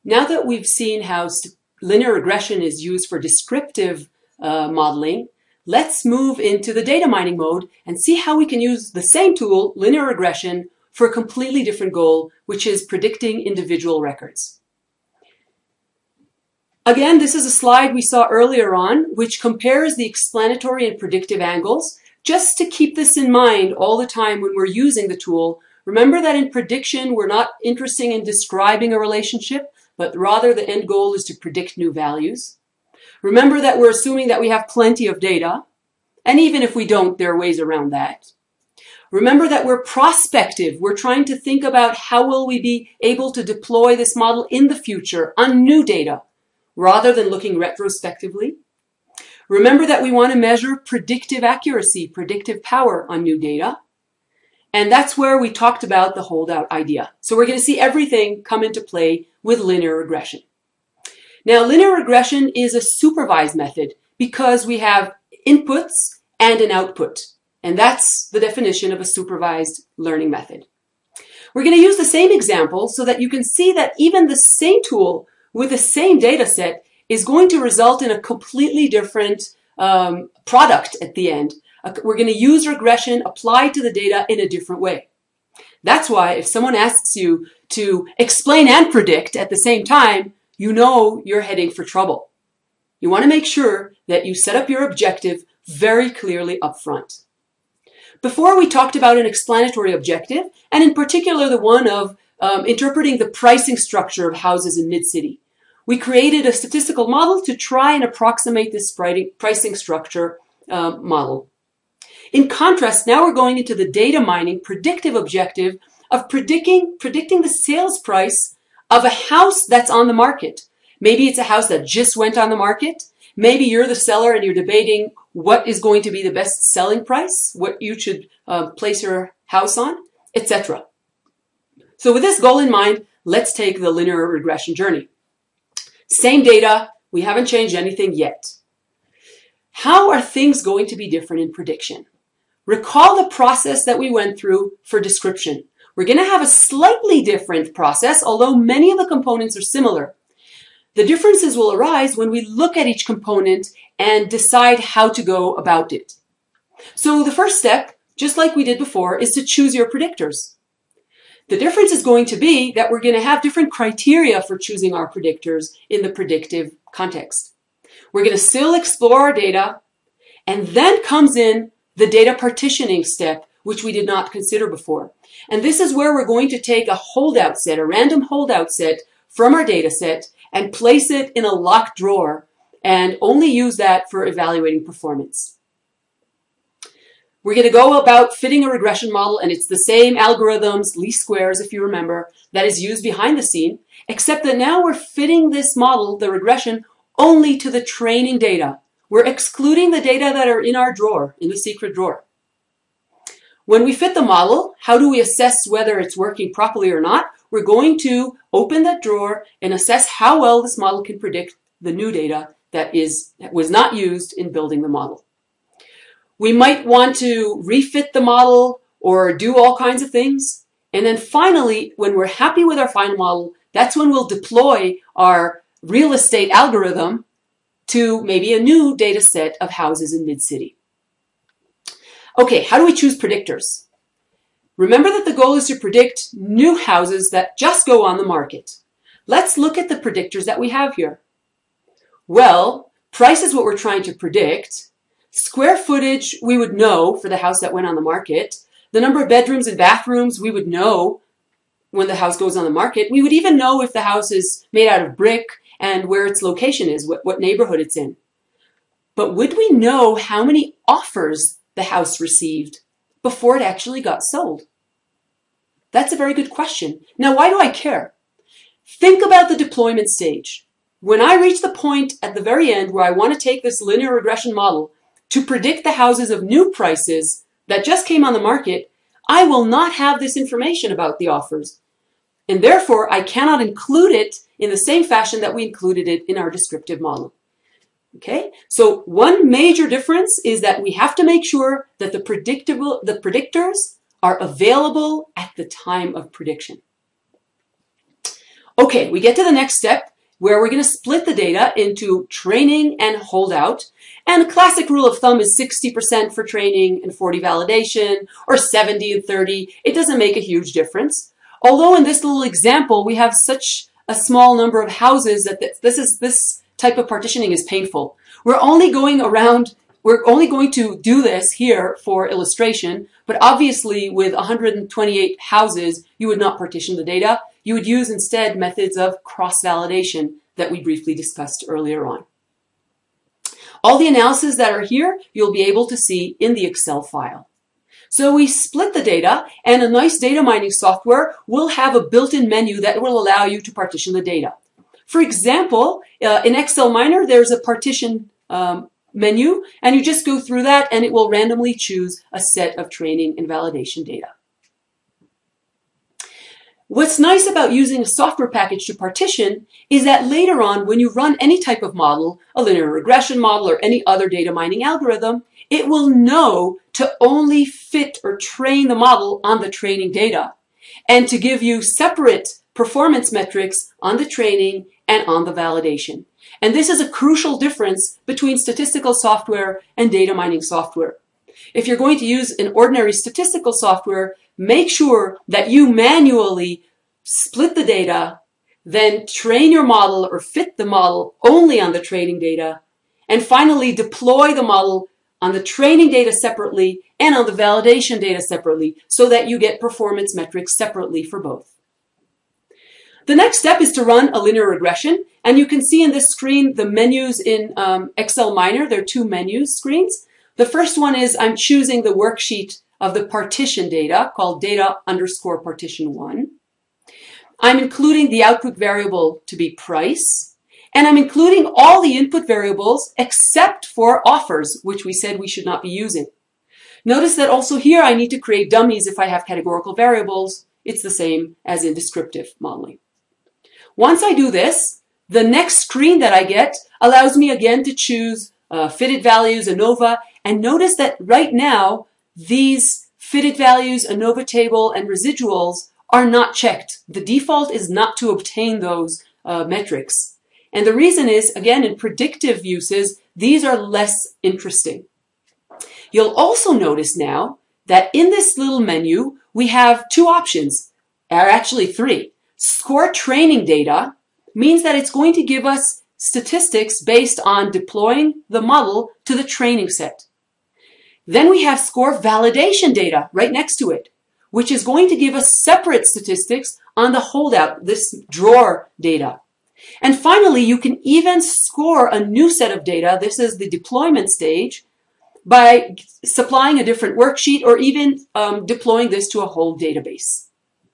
Now that we've seen how linear regression is used for descriptive modeling, let's move into the data mining mode and see how we can use the same tool, linear regression, for a completely different goal, which is predicting individual records. Again, this is a slide we saw earlier on, which compares the explanatory and predictive angles. Just to keep this in mind all the time when we're using the tool, remember that in prediction, we're not interested in describing a relationship, but rather the end goal is to predict new values. Remember that we're assuming that we have plenty of data, and even if we don't, there are ways around that. Remember that we're prospective. We're trying to think about how will we be able to deploy this model in the future on new data, rather than looking retrospectively. Remember that we want to measure predictive accuracy, predictive power on new data. And that's where we talked about the holdout idea. So we're going to see everything come into play with linear regression. Now, linear regression is a supervised method because we have inputs and an output. And that's the definition of a supervised learning method. We're going to use the same example so that you can see that even the same tool with the same data set is going to result in a completely different product at the end. We're going to use regression applied to the data in a different way. That's why if someone asks you to explain and predict at the same time, you know you're heading for trouble. You want to make sure that you set up your objective very clearly up front. Before, we talked about an explanatory objective, and in particular the one of interpreting the pricing structure of houses in MidCity. We created a statistical model to try and approximate this pricing structure model. In contrast, now we're going into the data mining predictive objective of predicting the sales price of a house that's on the market. Maybe it's a house that just went on the market. Maybe you're the seller and you're debating what is going to be the best selling price, what you should place your house on, etc. So with this goal in mind, let's take the linear regression journey. Same data, we haven't changed anything yet. How are things going to be different in prediction? Recall the process that we went through for description. We're going to have a slightly different process, although many of the components are similar. The differences will arise when we look at each component and decide how to go about it. So the first step, just like we did before, is to choose your predictors. The difference is going to be that we're going to have different criteria for choosing our predictors in the predictive context. We're going to still explore our data, and then comes in the data partitioning step, which we did not consider before. And this is where we're going to take a holdout set, a random holdout set from our data set, and place it in a locked drawer, and only use that for evaluating performance. We're going to go about fitting a regression model, and it's the same algorithms, least squares, if you remember, that is used behind the scene, except that now we're fitting this model, the regression, only to the training data. We're excluding the data that are in our drawer, in the secret drawer. When we fit the model, how do we assess whether it's working properly or not? We're going to open that drawer and assess how well this model can predict the new data that was not used in building the model. We might want to refit the model or do all kinds of things. And then finally, when we're happy with our final model, that's when we'll deploy our real estate algorithm to maybe a new data set of houses in MidCity. Okay, how do we choose predictors? Remember that the goal is to predict new houses that just go on the market. Let's look at the predictors that we have here. Well, price is what we're trying to predict. Square footage, we would know for the house that went on the market. The number of bedrooms and bathrooms, we would know when the house goes on the market. We would even know if the house is made out of brick and where its location is, what neighborhood it's in. But would we know how many offers the house received before it actually got sold? That's a very good question. Now, why do I care? Think about the deployment stage. When I reach the point at the very end where I want to take this linear regression model to predict the houses of new prices that just came on the market, I will not have this information about the offers. And therefore, I cannot include it in the same fashion that we included it in our descriptive model. Okay, so one major difference is that we have to make sure that the predictors are available at the time of prediction. Okay, we get to the next step where we're going to split the data into training and holdout. And a classic rule of thumb is 60% for training and 40 validation, or 70 and 30. It doesn't make a huge difference. Although in this little example, we have such a small number of houses that this type of partitioning is painful. We're only going to do this here for illustration, but obviously with 128 houses, you would not partition the data. You would use instead methods of cross-validation that we briefly discussed earlier on. All the analyses that are here, you'll be able to see in the Excel file. So we split the data, and a nice data mining software will have a built-in menu that will allow you to partition the data. For example, in Excel Miner, there's a partition menu, and you just go through that, and it will randomly choose a set of training and validation data. What's nice about using a software package to partition is that later on, when you run any type of model, a linear regression model or any other data mining algorithm, it will know to only fit or train the model on the training data and to give you separate performance metrics on the training and on the validation. And this is a crucial difference between statistical software and data mining software. If you're going to use an ordinary statistical software, make sure that you manually split the data, then train your model or fit the model only on the training data, and finally deploy the model on the training data separately and on the validation data separately so that you get performance metrics separately for both. The next step is to run a linear regression, and you can see in this screen the menus in Excel Miner. There are two menu screens. The first one is I'm choosing the worksheet of the partition data called data_partition1. I'm including the output variable to be price, and I'm including all the input variables except for offers, which we said we should not be using. Notice that also here I need to create dummies if I have categorical variables. It's the same as in descriptive modeling. Once I do this, the next screen that I get allows me again to choose fitted values, ANOVA, and notice that right now these fitted values, ANOVA table, and residuals are not checked. The default is not to obtain those metrics. And the reason is, again, in predictive uses, these are less interesting. You'll also notice now that in this little menu, we have two options, or actually three. Score training data means that it's going to give us statistics based on deploying the model to the training set. Then we have score validation data right next to it, which is going to give us separate statistics on the holdout, this drawer data. And finally, you can even score a new set of data. This is the deployment stage by supplying a different worksheet or even deploying this to a whole database.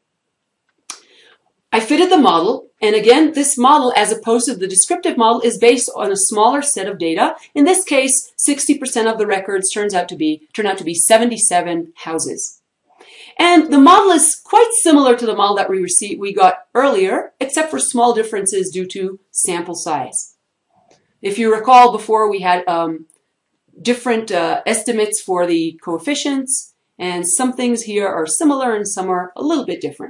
I fitted the model, and again, this model, as opposed to the descriptive model, is based on a smaller set of data. In this case, 60% of the records turn out to be 77 houses. And the model is quite similar to the model that we got earlier, except for small differences due to sample size. If you recall, before we had different estimates for the coefficients, and some things here are similar and some are a little bit different.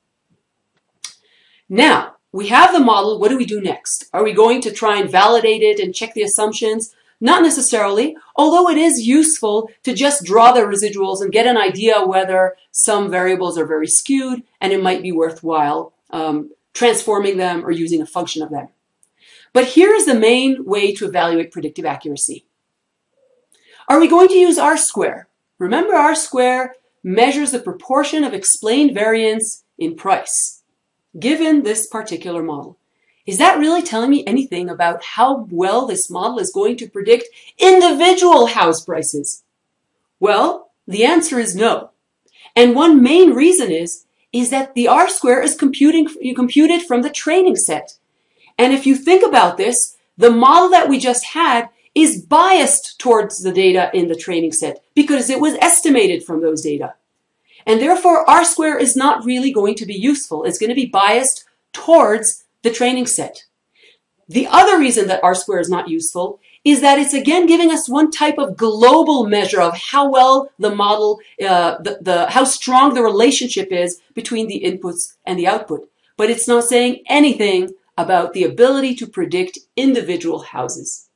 Now, we have the model. What do we do next? Are we going to try and validate it and check the assumptions? Not necessarily, although it is useful to just draw the residuals and get an idea whether some variables are very skewed and it might be worthwhile transforming them or using a function of them. But here is the main way to evaluate predictive accuracy. Are we going to use R-square? Remember, R-square measures the proportion of explained variance in price given this particular model. Is that really telling me anything about how well this model is going to predict individual house prices? Well, the answer is no. And one main reason is that the R-square is computed from the training set. And if you think about this, the model that we just had is biased towards the data in the training set because it was estimated from those data. And therefore, R-square is not really going to be useful. It's going to be biased towards the training set. The other reason that R-square is not useful is that it's again giving us one type of global measure of how well the model, how strong the relationship is between the inputs and the output. but it's not saying anything about the ability to predict individual houses.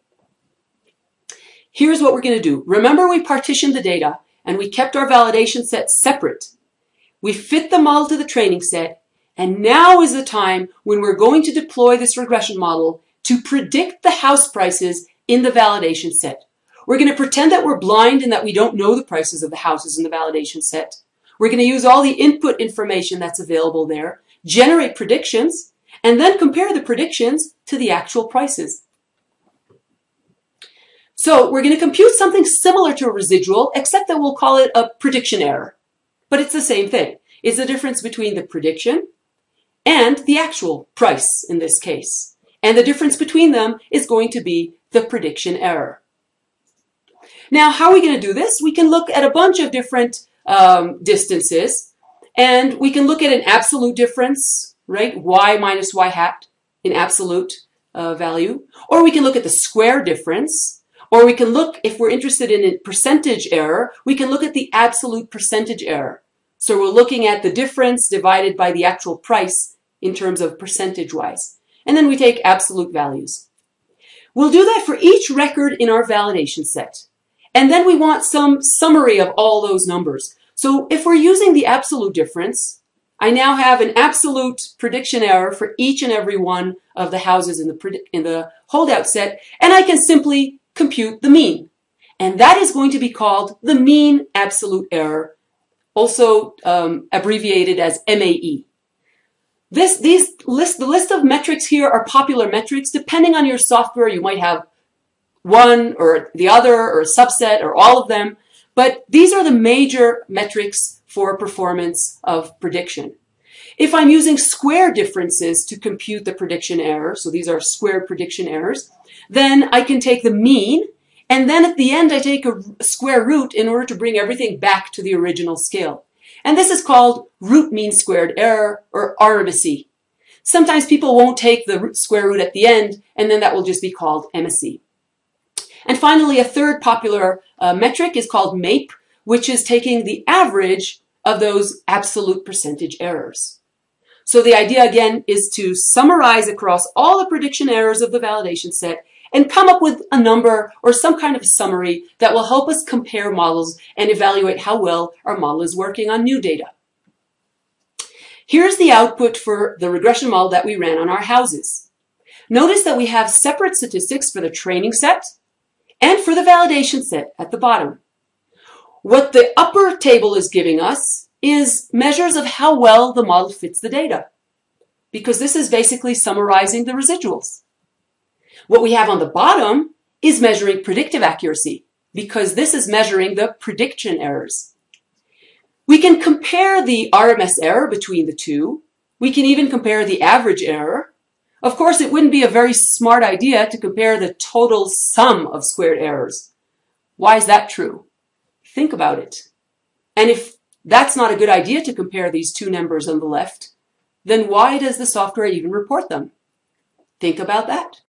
Here's what we're going to do. Remember, we partitioned the data and we kept our validation set separate. We fit the model to the training set, and now is the time when we're going to deploy this regression model to predict the house prices in the validation set. We're going to pretend that we're blind and that we don't know the prices of the houses in the validation set. We're going to use all the input information that's available there, generate predictions, and then compare the predictions to the actual prices. So we're going to compute something similar to a residual, except that we'll call it a prediction error. But it's the same thing. It's the difference between the prediction and the actual price in this case. And the difference between them is going to be the prediction error. Now, how are we going to do this? We can look at a bunch of different distances, and we can look at an absolute difference, right? Y minus y hat in absolute value. Or we can look at the square difference. Or we can look, if we're interested in a percentage error, we can look at the absolute percentage error. So we're looking at the difference divided by the actual price in terms of percentage-wise. And then we take absolute values. We'll do that for each record in our validation set. And then we want some summary of all those numbers. So if we're using the absolute difference, I now have an absolute prediction error for each and every one of the houses in the holdout set, and I can simply compute the mean. And that is going to be called the mean absolute error, also abbreviated as MAE. The list of metrics here are popular metrics. Depending on your software, you might have one or the other or a subset or all of them. But these are the major metrics for performance of prediction. If I'm using square differences to compute the prediction error, so these are squared prediction errors, then I can take the mean, and then at the end I take a square root in order to bring everything back to the original scale. And this is called root mean squared error, or RMSE. Sometimes people won't take the square root at the end, and then that will just be called MSE. And finally, a third popular metric is called MAPE, which is taking the average of those absolute percentage errors. So the idea, again, is to summarize across all the prediction errors of the validation set and come up with a number or some kind of summary that will help us compare models and evaluate how well our model is working on new data. Here's the output for the regression model that we ran on our houses. Notice that we have separate statistics for the training set and for the validation set at the bottom. What the upper table is giving us is measures of how well the model fits the data, because this is basically summarizing the residuals. What we have on the bottom is measuring predictive accuracy, because this is measuring the prediction errors. We can compare the RMS error between the two. We can even compare the average error. Of course, it wouldn't be a very smart idea to compare the total sum of squared errors. Why is that true? Think about it. And if that's not a good idea to compare these two numbers on the left, then why does the software even report them? Think about that.